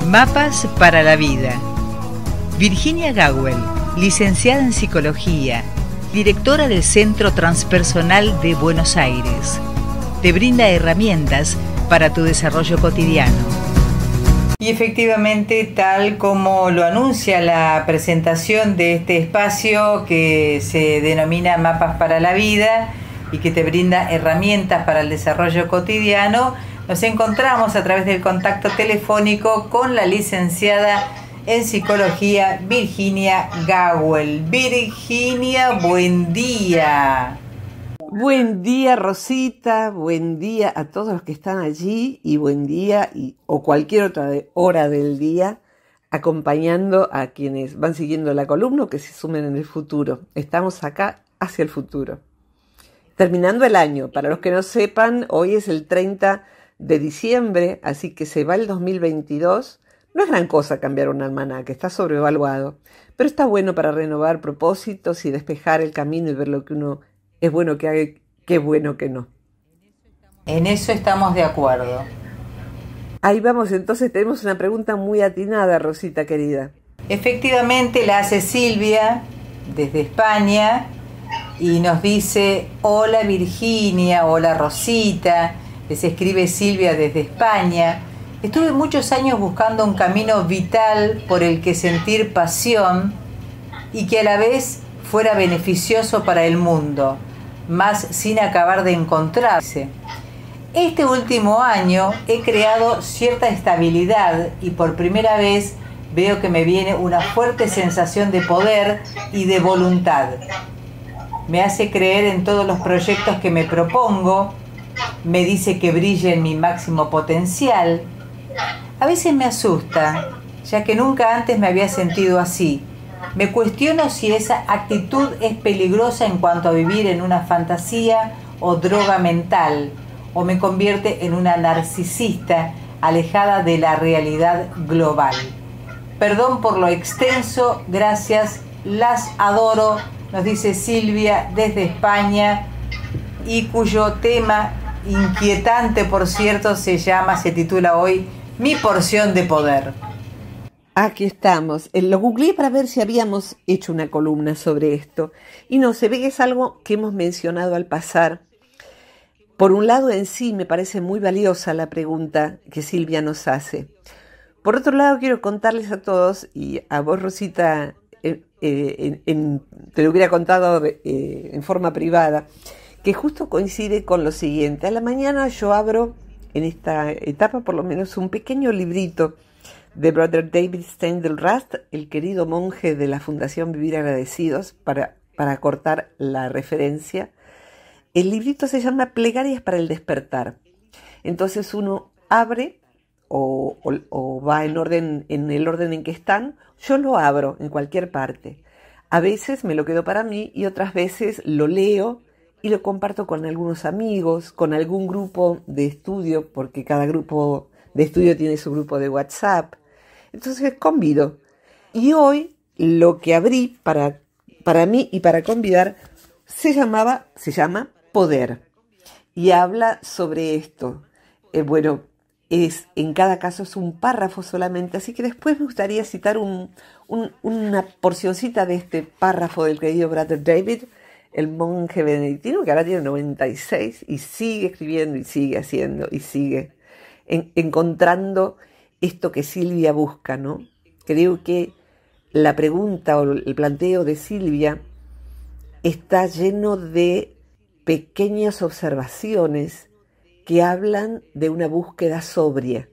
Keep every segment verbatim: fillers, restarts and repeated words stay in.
Mapas para la vida. Virginia Gawel, licenciada en Psicología, directora del Centro Transpersonal de Buenos Aires, te brinda herramientas para tu desarrollo cotidiano. Y efectivamente, tal como lo anuncia la presentación de este espacio que se denomina Mapas para la Vida y que te brinda herramientas para el desarrollo cotidiano, nos encontramos a través del contacto telefónico con la licenciada en Psicología Virginia Gawel. Virginia, buen día. Buen día, Rosita, buen día a todos los que están allí y buen día y, o cualquier otra de, hora del día acompañando a quienes van siguiendo la columna o que se sumen en el futuro. Estamos acá hacia el futuro. Terminando el año, para los que no sepan, hoy es el treinta de diciembre, así que se va el dos mil veintidós. No es gran cosa cambiar un almanaque, está sobrevaluado, pero está bueno para renovar propósitos y despejar el camino y ver lo que uno es bueno que haga, qué bueno que no. En eso estamos de acuerdo. Ahí vamos, entonces tenemos una pregunta muy atinada, Rosita querida. Efectivamente la hace Silvia desde España y nos dice: hola Virginia, hola Rosita. Les escribe Silvia desde España. Estuve muchos años buscando un camino vital por el que sentir pasión y que a la vez fuera beneficioso para el mundo, más sin acabar de encontrarse. Este último año he creado cierta estabilidad y por primera vez veo que me viene una fuerte sensación de poder y de voluntad. Me hace creer en todos los proyectos que me propongo, me dice que brille en mi máximo potencial. A veces me asusta, ya que nunca antes me había sentido así. Me cuestiono si esa actitud es peligrosa en cuanto a vivir en una fantasía o droga mental, o me convierte en una narcisista alejada de la realidad global. Perdón por lo extenso, gracias, las adoro, nos dice Silvia desde España, y cuyo tema inquietante, por cierto, se llama, se titula hoy Mi porción de poder. Aquí estamos. Lo googleé para ver si habíamos hecho una columna sobre esto. Y no, se ve que es algo que hemos mencionado al pasar. Por un lado, en sí me parece muy valiosa la pregunta que Silvia nos hace. Por otro lado, quiero contarles a todos, y a vos, Rosita, eh, eh, en, en, te lo hubiera contado eh, en forma privada, que justo coincide con lo siguiente. A la mañana yo abro, en esta etapa por lo menos, un pequeño librito de Brother David Steindl-Rast, el querido monje de la Fundación Vivir Agradecidos, para, para cortar la referencia. El librito se llama Plegarias para el Despertar. Entonces uno abre o, o, o va en, orden, en el orden en que están. Yo lo abro en cualquier parte. A veces me lo quedo para mí y otras veces lo leo y lo comparto con algunos amigos, con algún grupo de estudio, porque cada grupo de estudio tiene su grupo de WhatsApp. Entonces convido. Y hoy lo que abrí para, para mí y para convidar se llamaba, se llama Poder. Y habla sobre esto. Eh, bueno, es, en cada caso es un párrafo solamente, así que después me gustaría citar un, un, una porcioncita de este párrafo del querido Brother David, el monje benedictino, que ahora tiene noventa y seis y sigue escribiendo y sigue haciendo y sigue en, encontrando esto que Silvia busca, ¿no? Creo que la pregunta o el planteo de Silvia está lleno de pequeñas observaciones que hablan de una búsqueda sobria.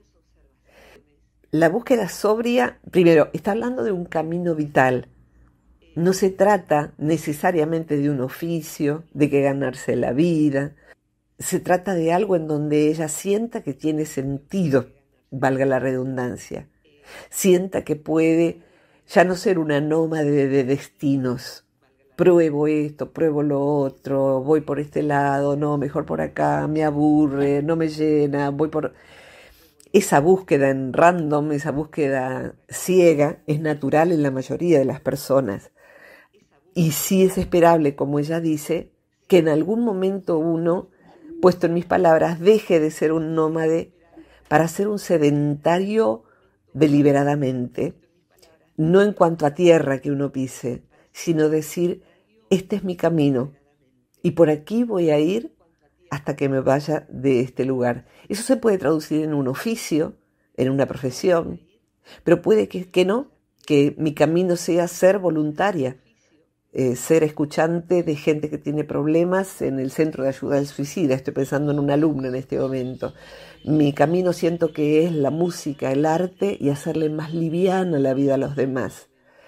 La búsqueda sobria, primero, está hablando de un camino vital. No se trata necesariamente de un oficio, de que ganarse la vida. Se trata de algo en donde ella sienta que tiene sentido, valga la redundancia. Sienta que puede ya no ser una nómade de, de destinos. Pruebo esto, pruebo lo otro, voy por este lado, no, mejor por acá, me aburre, no me llena, voy por... Esa búsqueda en random, esa búsqueda ciega, es natural en la mayoría de las personas. Y sí es esperable, como ella dice, que en algún momento uno, puesto en mis palabras, deje de ser un nómade para ser un sedentario deliberadamente, no en cuanto a tierra que uno pise, sino decir, este es mi camino y por aquí voy a ir hasta que me vaya de este lugar. Eso se puede traducir en un oficio, en una profesión, pero puede que, que no, que mi camino sea ser voluntaria, eh, ser escuchante de gente que tiene problemas en el centro de ayuda al suicida. Estoy pensando en una alumna en este momento. Mi camino siento que es la música, el arte y hacerle más liviana la vida a los demás.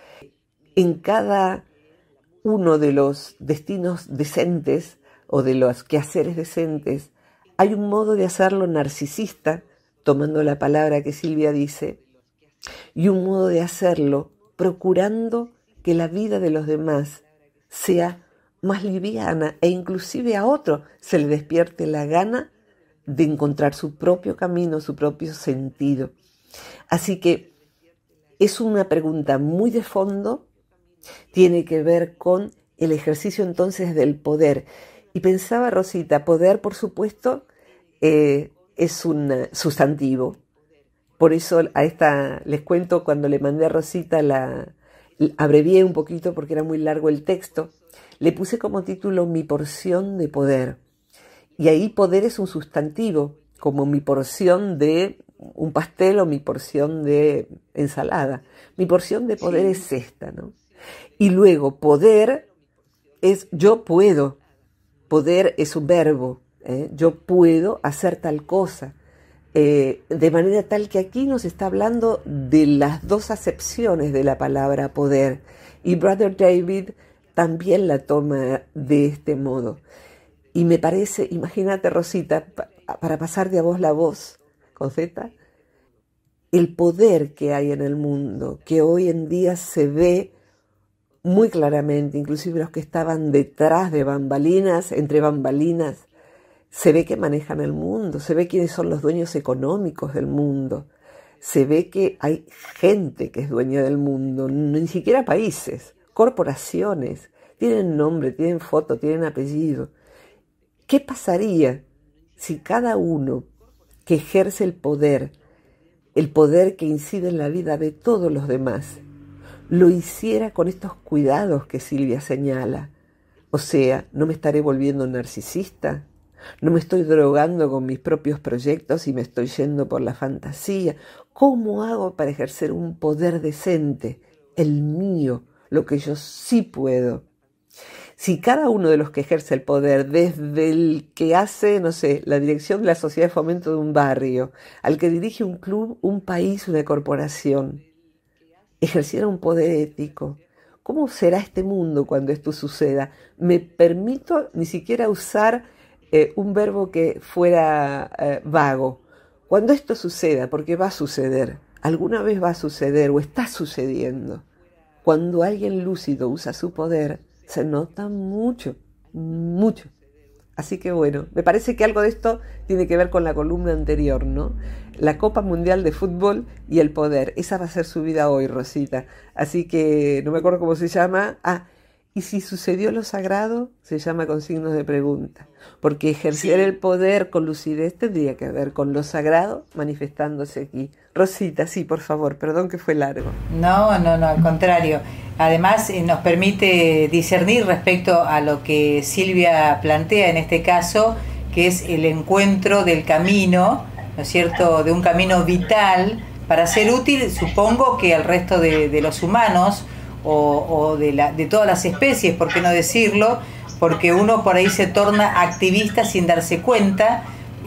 En cada uno de los destinos decentes o de los quehaceres decentes hay un modo de hacerlo narcisista, tomando la palabra que Silvia dice, y un modo de hacerlo procurando que la vida de los demás sea más liviana e inclusive a otro se le despierte la gana de encontrar su propio camino, su propio sentido. Así que es una pregunta muy de fondo, tiene que ver con el ejercicio entonces del poder. Y pensaba, Rosita, poder, por supuesto, eh, es un sustantivo. Por eso a esta, les cuento, cuando le mandé a Rosita, la abrevié un poquito porque era muy largo el texto, le puse como título Mi porción de poder. Y ahí poder es un sustantivo, como mi porción de un pastel o mi porción de ensalada. Mi porción de poder sí. Es esta, ¿no? Y luego poder es yo puedo. Poder es un verbo, ¿eh? Yo puedo hacer tal cosa. Eh, de manera tal que aquí nos está hablando de las dos acepciones de la palabra poder. Y Brother David también la toma de este modo. Y me parece, imagínate, Rosita, para pasar de a voz la voz, con Z, el poder que hay en el mundo, que hoy en día se ve muy claramente, inclusive los que estaban detrás de bambalinas, entre bambalinas, se ve que manejan el mundo, se ve quiénes son los dueños económicos del mundo, se ve que hay gente que es dueña del mundo, ni siquiera países, corporaciones, tienen nombre, tienen foto, tienen apellido. ¿Qué pasaría si cada uno que ejerce el poder, el poder que incide en la vida de todos los demás, lo hiciera con estos cuidados que Silvia señala? O sea, no me estaré volviendo narcisista, no me estoy drogando con mis propios proyectos y me estoy yendo por la fantasía. ¿Cómo hago para ejercer un poder decente, el mío, lo que yo sí puedo? Si cada uno de los que ejerce el poder, desde el que hace, no sé, la dirección de la sociedad de fomento de un barrio, al que dirige un club, un país, una corporación, ejerciera un poder ético, ¿cómo será este mundo cuando esto suceda? Me permito ni siquiera usar eh, un verbo que fuera eh, vago. Cuando esto suceda, porque va a suceder, alguna vez va a suceder o está sucediendo, cuando alguien lúcido usa su poder, se nota mucho, mucho. Así que bueno, me parece que algo de esto tiene que ver con la columna anterior, ¿no? La Copa Mundial de Fútbol y el poder. Esa va a ser subida hoy, Rosita. Así que no me acuerdo cómo se llama. Ah, y si sucedió lo sagrado, se llama con signos de pregunta. Porque ejercer el poder con lucidez tendría que ver con lo sagrado manifestándose aquí. Rosita, sí, por favor, perdón que fue largo. No, no, no, al contrario. Además, eh, nos permite discernir respecto a lo que Silvia plantea en este caso, que es el encuentro del camino, ¿no es cierto?, de un camino vital para ser útil, supongo que al resto de, de los humanos o, o de, la, de todas las especies, ¿por qué no decirlo? Porque uno por ahí se torna activista sin darse cuenta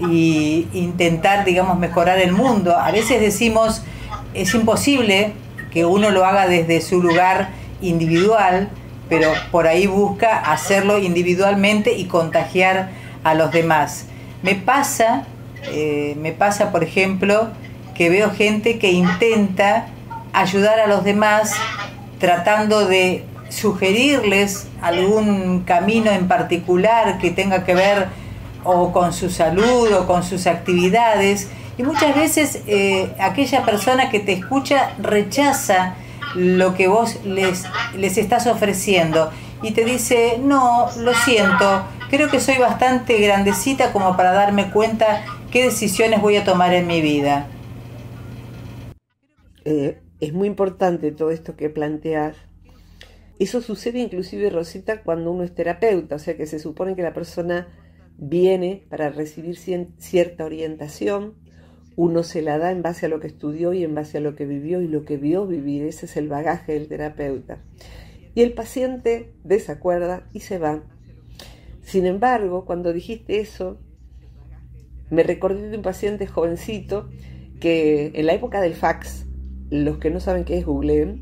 y intentar, digamos, mejorar el mundo. A veces decimos, es imposible que uno lo haga desde su lugar individual, pero por ahí busca hacerlo individualmente y contagiar a los demás. Me pasa, eh, me pasa, por ejemplo, que veo gente que intenta ayudar a los demás tratando de sugerirles algún camino en particular que tenga que ver o con su salud o con sus actividades, y muchas veces eh, aquella persona que te escucha rechaza lo que vos les, les estás ofreciendo y te dice, no, lo siento, creo que soy bastante grandecita como para darme cuenta qué decisiones voy a tomar en mi vida. eh, es muy importante todo esto que planteas. Eso sucede inclusive, Rosita, cuando uno es terapeuta, o sea que se supone que la persona viene para recibir cierta orientación, uno se la da en base a lo que estudió y en base a lo que vivió y lo que vio vivir. Ese es el bagaje del terapeuta. Y el paciente desacuerda y se va. Sin embargo, cuando dijiste eso, me recordé de un paciente jovencito que en la época del fax, los que no saben qué es Google,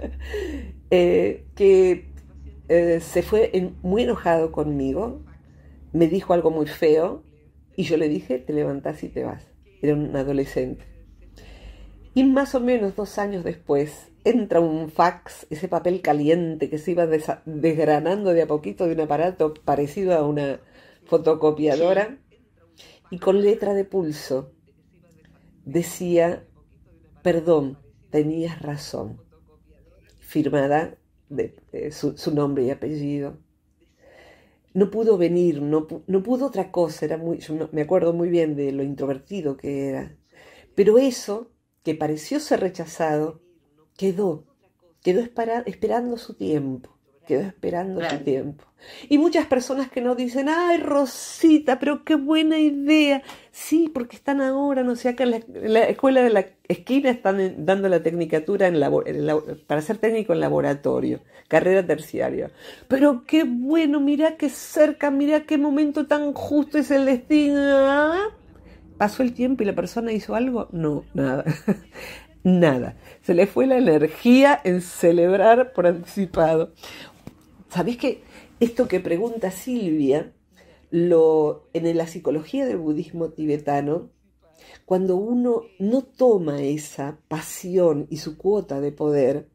eh, que eh, se fue en, muy enojado conmigo, me dijo algo muy feo y yo le dije, te levantás y te vas. Era un adolescente. Y más o menos dos años después entra un fax, ese papel caliente que se iba desa- desgranando de a poquito de un aparato parecido a una fotocopiadora, y con letra de pulso decía, perdón, tenías razón, firmada de, de su, su nombre y apellido. No pudo venir, no, no pudo otra cosa, era muy, yo no, me acuerdo muy bien de lo introvertido que era, pero eso que pareció ser rechazado, quedó, quedó espera, esperando su tiempo, quedó esperando claro. su tiempo. Y muchas personas que nos dicen, ay Rosita, pero qué buena idea. Sí, porque están ahora, no sé, acá en la, en la escuela de la esquina están en, dando la tecnicatura en labo, en la, para ser técnico en laboratorio, carrera terciaria. Pero qué bueno, mirá qué cerca, mirá qué momento tan justo es el destino. ¿Pasó el tiempo y la persona hizo algo? No, nada. Nada. Se le fue la energía en celebrar por anticipado. ¿Sabés qué? Esto que pregunta Silvia, lo, en la psicología del budismo tibetano, cuando uno no toma esa pasión y su cuota de poder,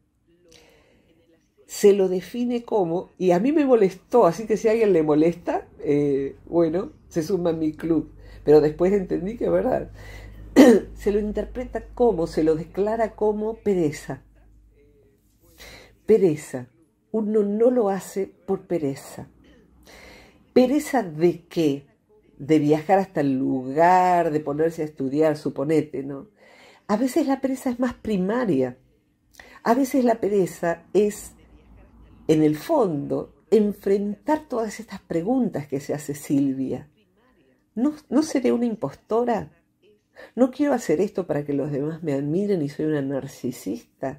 se lo define como, y a mí me molestó, así que si a alguien le molesta, eh, bueno, se suma a mi club. Pero después entendí que es verdad. Se lo interpreta como, se lo declara como pereza. Pereza. Uno no lo hace por pereza. ¿Pereza de qué? De viajar hasta el lugar, de ponerse a estudiar, suponete, ¿no? A veces la pereza es más primaria. A veces la pereza es, en el fondo, enfrentar todas estas preguntas que se hace Silvia. ¿No, no seré una impostora? ¿No quiero hacer esto para que los demás me admiren y soy una narcisista?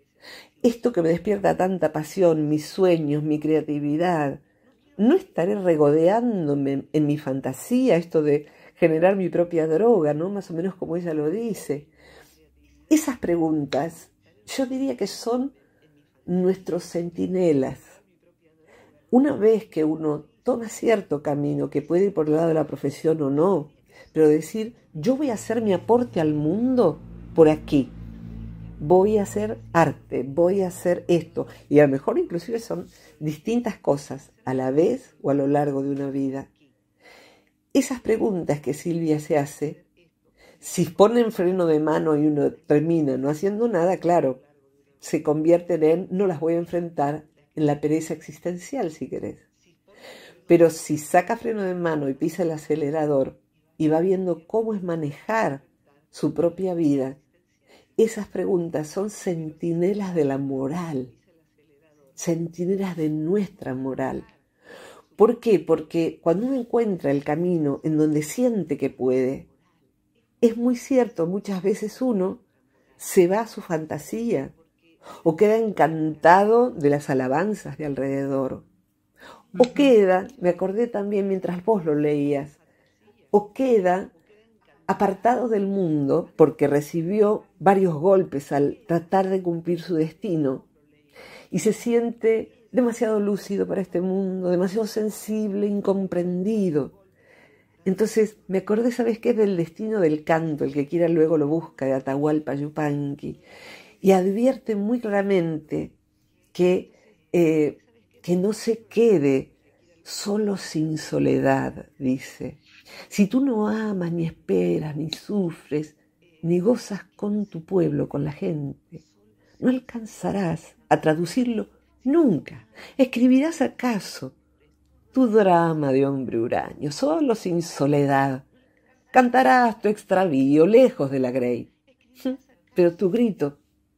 Esto que me despierta tanta pasión, mis sueños, mi creatividad, ¿no estaré regodeándome en mi fantasía, esto de generar mi propia droga, ¿no? Más o menos como ella lo dice. Esas preguntas, yo diría que son nuestros centinelas. Una vez que uno toma cierto camino, que puede ir por el lado de la profesión o no, pero decir, yo voy a hacer mi aporte al mundo por aquí. Voy a hacer arte, voy a hacer esto. Y a lo mejor inclusive son distintas cosas a la vez o a lo largo de una vida. Esas preguntas que Silvia se hace, si ponen freno de mano y uno termina no haciendo nada, claro, se convierten en, no las voy a enfrentar, en la pereza existencial, si querés. Pero si saca freno de mano y pisa el acelerador y va viendo cómo es manejar su propia vida, esas preguntas son centinelas de la moral, centinelas de nuestra moral. ¿Por qué? Porque cuando uno encuentra el camino en donde siente que puede, es muy cierto, muchas veces uno se va a su fantasía o queda encantado de las alabanzas de alrededor. O queda, me acordé también mientras vos lo leías, o queda apartado del mundo porque recibió varios golpes al tratar de cumplir su destino y se siente demasiado lúcido para este mundo, demasiado sensible, incomprendido. Entonces me acordé, ¿sabes qué? Del destino del canto, el que quiera luego lo busca, de Atahualpa Yupanqui, y advierte muy claramente que, eh, que no se quede solo sin soledad, dice. Si tú no amas, ni esperas, ni sufres, ni gozas con tu pueblo, con la gente, no alcanzarás a traducirlo nunca. ¿Escribirás acaso tu drama de hombre huraño, solo sin soledad? Cantarás tu extravío lejos de la grey, pero tu grito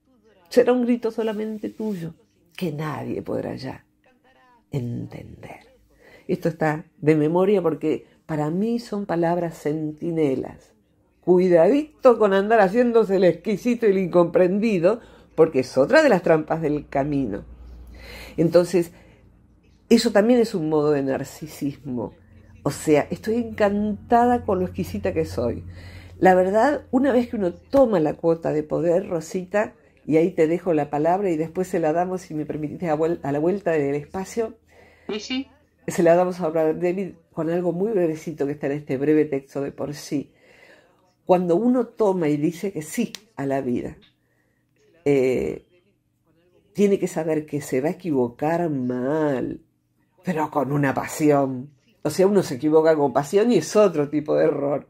será un grito solamente tuyo, que nadie podrá ya entender. Esto está de memoria porque para mí son palabras centinelas. Cuidadito con andar haciéndose el exquisito y el incomprendido, porque es otra de las trampas del camino. Entonces, eso también es un modo de narcisismo. O sea, estoy encantada con lo exquisita que soy. La verdad, una vez que uno toma la cuota de poder, Rosita, y ahí te dejo la palabra y después se la damos, si me permitís, a, vuel- a la vuelta del espacio. Sí, sí. Se la damos a Brother David con algo muy brevecito que está en este breve texto de por sí. Cuando uno toma y dice que sí a la vida, eh, tiene que saber que se va a equivocar mal, pero con una pasión. O sea, uno se equivoca con pasión y es otro tipo de error.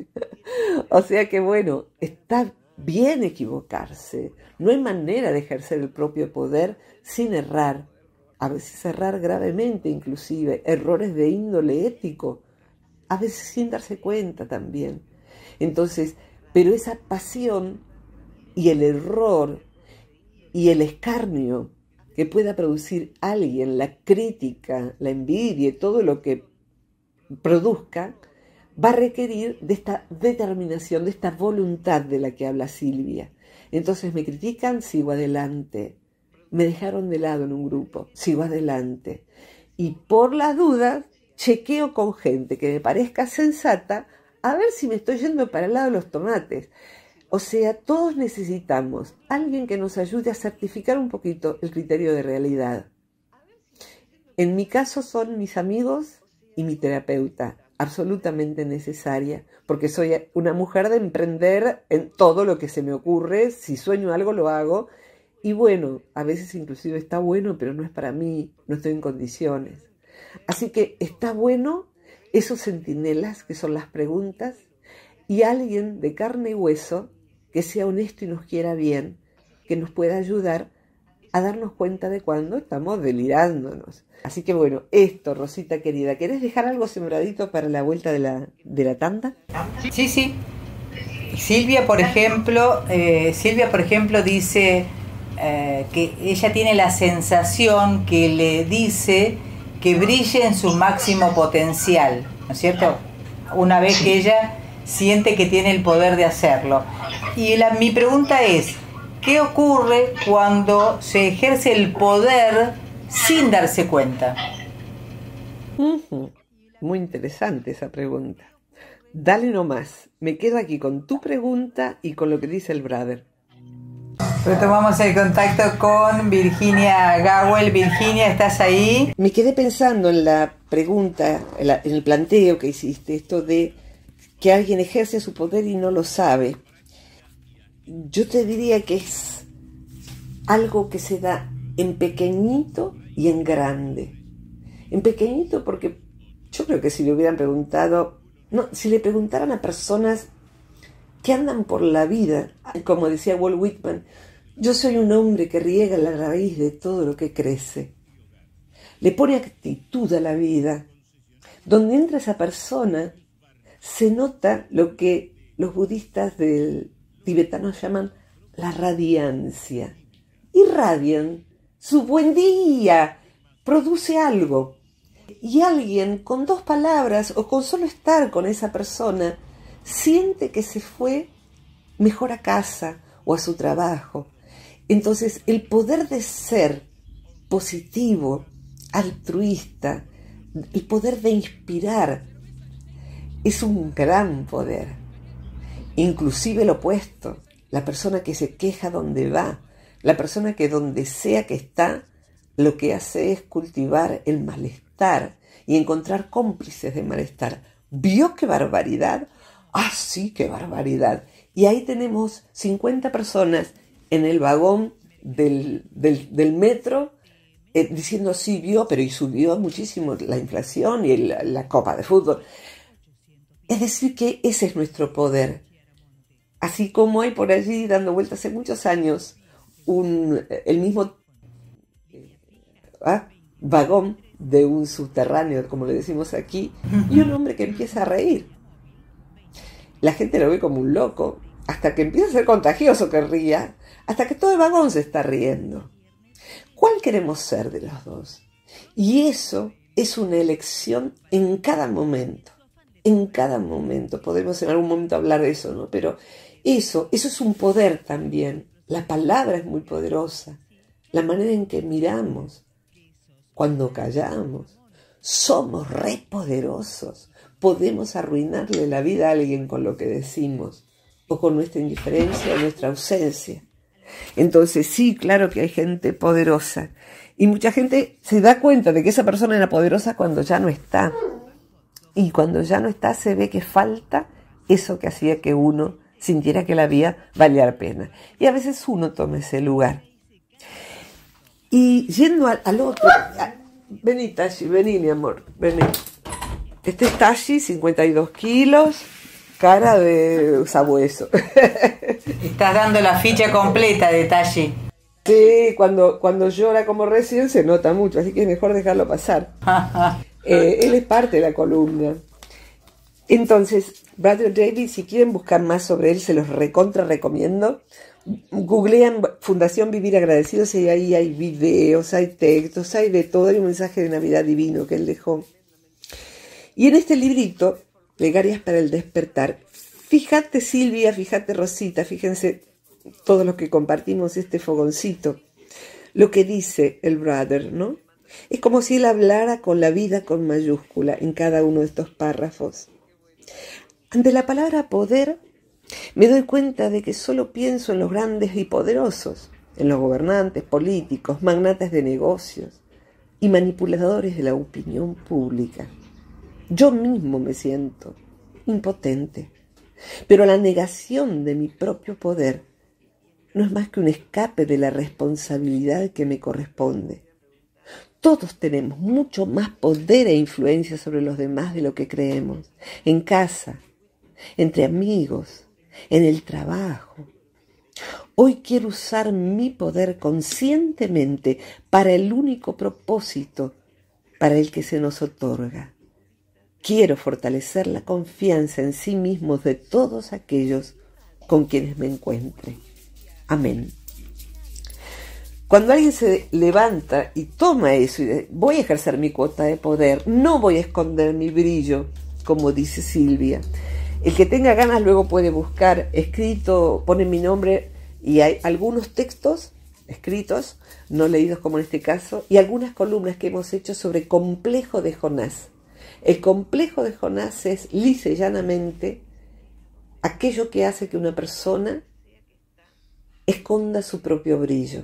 O sea que bueno, está bien equivocarse. No hay manera de ejercer el propio poder sin errar. A veces errar gravemente inclusive, errores de índole ético, a veces sin darse cuenta también. Entonces, pero esa pasión y el error y el escarnio que pueda producir alguien, la crítica, la envidia y todo lo que produzca, va a requerir de esta determinación, de esta voluntad de la que habla Silvia. Entonces me critican, sigo adelante. Me dejaron de lado en un grupo, sigo adelante. Y por las dudas, chequeo con gente que me parezca sensata, a ver si me estoy yendo para el lado de los tomates. O sea, todos necesitamos alguien que nos ayude a certificar un poquito el criterio de realidad. En mi caso son mis amigos y mi terapeuta, absolutamente necesaria, porque soy una mujer de emprender en todo lo que se me ocurre. Si sueño algo, lo hago. Y bueno, a veces inclusive está bueno, pero no es para mí, no estoy en condiciones. Así que está bueno esos centinelas, que son las preguntas, y alguien de carne y hueso que sea honesto y nos quiera bien, que nos pueda ayudar a darnos cuenta de cuando estamos delirándonos. Así que bueno, esto, Rosita querida, ¿querés dejar algo sembradito para la vuelta de la, de la tanda? Sí, sí. Silvia, por ejemplo, eh, Silvia, por ejemplo, dice eh, que ella tiene la sensación que le dice que brille en su máximo potencial, ¿no es cierto? Una vez que ella siente que tiene el poder de hacerlo. Y la, mi pregunta es, ¿qué ocurre cuando se ejerce el poder sin darse cuenta? Uh-huh. Muy interesante esa pregunta. Dale nomás, me quedo aquí con tu pregunta y con lo que dice el brother. Retomamos el contacto con Virginia Gawel. Virginia, ¿estás ahí? Me quedé pensando en la pregunta, en, la, en el planteo que hiciste, esto de que alguien ejerce su poder y no lo sabe. Yo te diría que es algo que se da en pequeñito y en grande. En pequeñito porque yo creo que si le hubieran preguntado, no, si le preguntaran a personas que andan por la vida, como decía Walt Whitman, yo soy un hombre que riega la raíz de todo lo que crece. Le pone actitud a la vida. Donde entra esa persona, se nota lo que los budistas del tibetano llaman la radiancia. Irradian su buen día, produce algo. Y alguien con dos palabras o con solo estar con esa persona siente que se fue mejor a casa o a su trabajo. Entonces el poder de ser positivo, altruista, el poder de inspirar es un gran poder. Inclusive lo opuesto, la persona que se queja donde va, la persona que donde sea que está, lo que hace es cultivar el malestar y encontrar cómplices de malestar. ¿Vio qué barbaridad? ¡Ah, sí, qué barbaridad! Y ahí tenemos cincuenta personas en el vagón del, del, del metro eh, diciendo, sí, vio, pero y subió muchísimo la inflación y el, la copa de fútbol. Es decir, que ese es nuestro poder. Así como hay por allí, dando vueltas hace muchos años, un, el mismo ¿ah? vagón de un subterráneo, como le decimos aquí, y un hombre que empieza a reír. La gente lo ve como un loco, hasta que empieza a ser contagioso que ría, hasta que todo el vagón se está riendo. ¿Cuál queremos ser de los dos? Y eso es una elección en cada momento. En cada momento. Podemos en algún momento hablar de eso, ¿no? Pero eso, eso es un poder también. La palabra es muy poderosa. La manera en que miramos, cuando callamos, somos re poderosos. Podemos arruinarle la vida a alguien con lo que decimos, o con nuestra indiferencia o nuestra ausencia. Entonces sí, claro que hay gente poderosa. Y mucha gente se da cuenta de que esa persona era poderosa cuando ya no está. Y cuando ya no está se ve que falta eso que hacía que uno sintiera que la vida valía la pena. Y a veces uno toma ese lugar. Y yendo al, al otro... A, vení, Tashi, vení, mi amor, vení. Este es Tashi, cincuenta y dos kilos, cara de sabueso. Estás dando la ficha completa de Tashi. Sí, cuando, cuando llora como recién se nota mucho, así que es mejor dejarlo pasar. eh, él es parte de la columna. Entonces, Brother David, si quieren buscar más sobre él, se los recontra recomiendo. Googlean Fundación Vivir Agradecidos y ahí hay videos, hay textos, hay de todo, hay un mensaje de Navidad divino que él dejó. Y en este librito, Plegarias para el Despertar, fíjate Silvia, fíjate Rosita, fíjense todos los que compartimos este fogoncito, lo que dice el brother, ¿no? Es como si él hablara con la vida con mayúscula en cada uno de estos párrafos. Ante la palabra poder, me doy cuenta de que solo pienso en los grandes y poderosos, en los gobernantes, políticos, magnates de negocios y manipuladores de la opinión pública. Yo mismo me siento impotente, pero la negación de mi propio poder no es más que un escape de la responsabilidad que me corresponde. Todos tenemos mucho más poder e influencia sobre los demás de lo que creemos, en casa, entre amigos, en el trabajo. Hoy quiero usar mi poder conscientemente para el único propósito para el que se nos otorga. Quiero fortalecer la confianza en sí mismos de todos aquellos con quienes me encuentre. Amén. Cuando alguien se levanta y toma eso y dice, voy a ejercer mi cuota de poder, no voy a esconder mi brillo, como dice Silvia. El que tenga ganas luego puede buscar escrito, pone mi nombre y hay algunos textos escritos, no leídos como en este caso, y algunas columnas que hemos hecho sobre complejo de Jonás. El complejo de Jonás es lisa y llanamente aquello que hace que una persona esconda su propio brillo,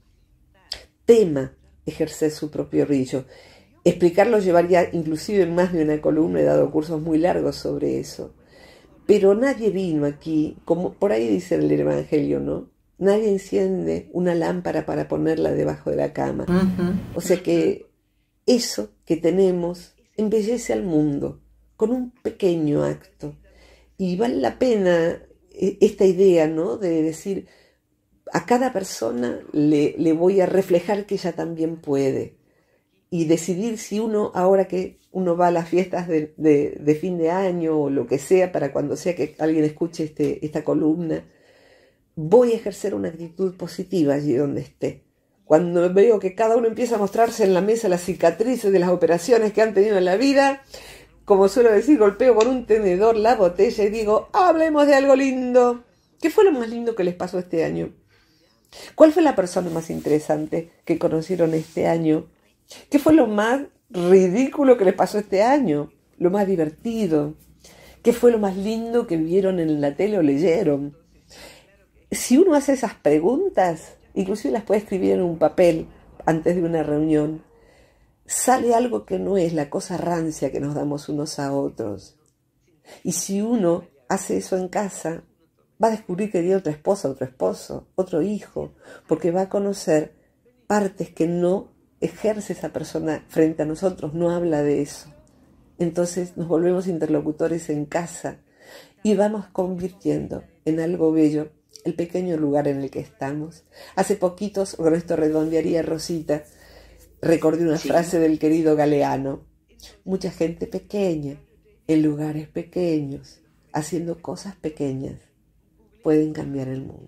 tema ejercer su propio brillo. Explicarlo llevaría inclusive más de una columna, he dado cursos muy largos sobre eso. Pero nadie vino aquí, como por ahí dice el Evangelio, ¿no? Nadie enciende una lámpara para ponerla debajo de la cama. Uh-huh. O sea que eso que tenemos embellece al mundo con un pequeño acto. Y vale la pena esta idea, ¿no? De decir, a cada persona le, le voy a reflejar que ella también puede. Y decidir si uno, ahora que uno va a las fiestas de, de, de fin de año o lo que sea, para cuando sea que alguien escuche este, esta columna, voy a ejercer una actitud positiva allí donde esté. Cuando veo que cada uno empieza a mostrarse en la mesa las cicatrices de las operaciones que han tenido en la vida, como suelo decir, golpeo con un tenedor la botella y digo, hablemos de algo lindo. ¿Qué fue lo más lindo que les pasó este año? ¿Cuál fue la persona más interesante que conocieron este año? ¿Qué fue lo más ridículo que les pasó este año? ¿Lo más divertido? ¿Qué fue lo más lindo que vieron en la tele o leyeron? Si uno hace esas preguntas, inclusive las puede escribir en un papel antes de una reunión, sale algo que no es la cosa rancia que nos damos unos a otros. Y si uno hace eso en casa, va a descubrir que tiene otra esposa, otro esposo, otro hijo, porque va a conocer partes que no ejerce esa persona frente a nosotros, no habla de eso. Entonces nos volvemos interlocutores en casa y vamos convirtiendo en algo bello el pequeño lugar en el que estamos. Hace poquitos, con esto redondearía Rosita, recordé una sí. frase del querido Galeano. Mucha gente pequeña, en lugares pequeños, haciendo cosas pequeñas, pueden cambiar el mundo.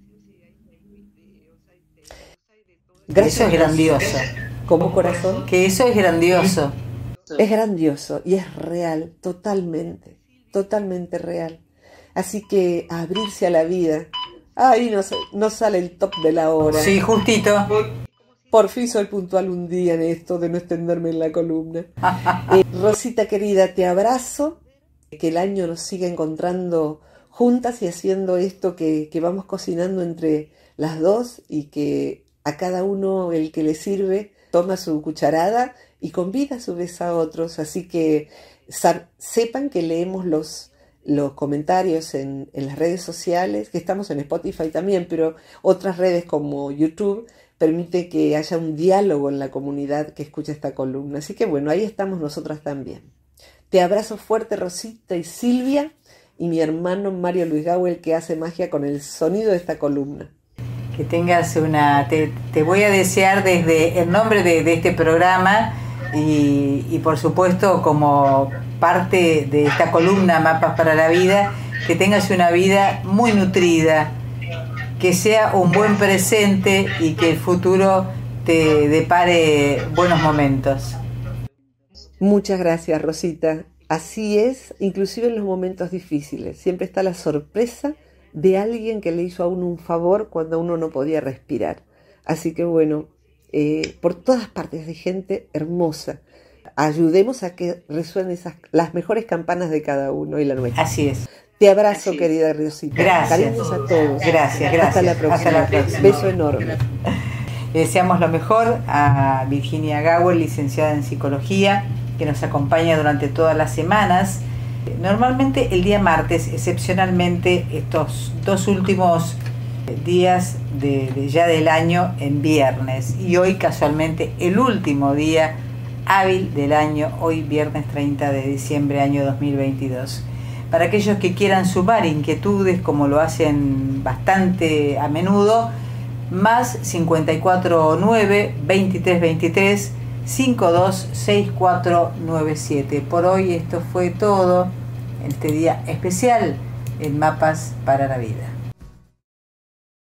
Gracias. Eso es grandioso. ¿Cómo, corazón? Que eso es grandioso. Es grandioso y es real, totalmente, totalmente real. Así que a abrirse a la vida. Ahí no, no sale el top de la hora. Sí, justito. Por fin soy puntual un día en esto de no extenderme en la columna. eh, Rosita querida, te abrazo. Que el año nos siga encontrando juntas y haciendo esto que, que vamos cocinando entre las dos, y que a cada uno el que le sirve toma su cucharada y convida a su vez a otros. Así que sepan que leemos los, los comentarios en, en las redes sociales, que estamos en Spotify también, pero otras redes como YouTube permite que haya un diálogo en la comunidad que escucha esta columna. Así que bueno, ahí estamos nosotras también. Te abrazo fuerte, Rosita y Silvia, y mi hermano Mario Luis Gawel, que hace magia con el sonido de esta columna. Que tengas una... Te, te voy a desear desde el nombre de, de este programa y, y por supuesto como parte de esta columna Mapas para la Vida, que tengas una vida muy nutrida, que sea un buen presente y que el futuro te depare buenos momentos. Muchas gracias, Rosita. Así es, inclusive en los momentos difíciles. Siempre está la sorpresa de alguien que le hizo a uno un favor cuando uno no podía respirar. Así que bueno, eh, por todas partes hay gente hermosa. Ayudemos a que resuenen esas, las mejores campanas de cada uno y la nuestra. Así es. Te abrazo, Así querida Rosita. Gracias. Cariños a todos. Gracias, gracias. Hasta la próxima. Hasta la próxima. Beso enorme. Le deseamos lo mejor a Virginia Gawel, licenciada en Psicología, que nos acompaña durante todas las semanas. Normalmente el día martes, excepcionalmente estos dos últimos días de, de ya del año en viernes. Y hoy casualmente el último día hábil del año, hoy viernes treinta de diciembre año dos mil veintidós. Para aquellos que quieran sumar inquietudes, como lo hacen bastante a menudo, más cincuenta y cuatro nueve, veintitrés veintitrés, cincuenta y dos sesenta y cuatro noventa y siete. Por hoy esto fue todo en este día especial en Mapas para la Vida.